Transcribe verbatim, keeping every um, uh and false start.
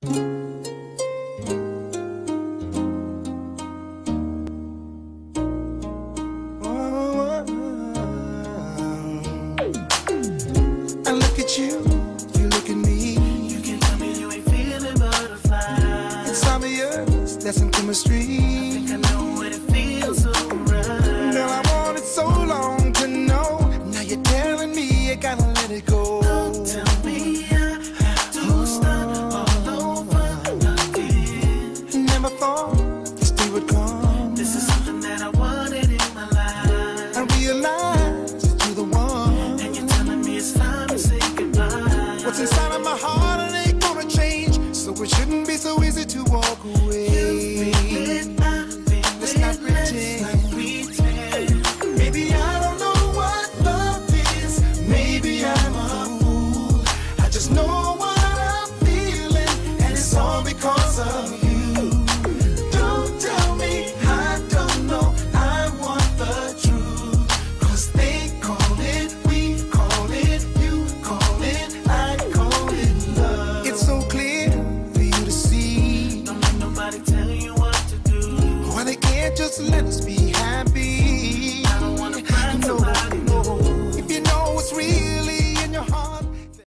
I look at you, you look at me. You can tell me you ain't feeling butterflies. It's obvious, that's some chemistry. I think I know what it feels so right. Girl, I wanted so long to know. Now you're telling me you gotta let it go. Don't tell me I have to start all over again. Never thought this day would come. This is something that I wanted in my life. I realize that you're the one. And you're telling me it's time to say goodbye. What's inside of my heart, it ain't gonna change. So it shouldn't be so easy to walk away. You feel it, I feel Let's it, not pretend. let's not pretend. Maybe I don't know what love is. Maybe I'm a fool. I just know what I'm feeling, and it's all because of you. Don't tell me I don't know. I want the truth. Cause they call it, we call it, you call it, I call it love. It's so clear for you to see. Don't let nobody tell you what to do. Why they can't just let us be happy.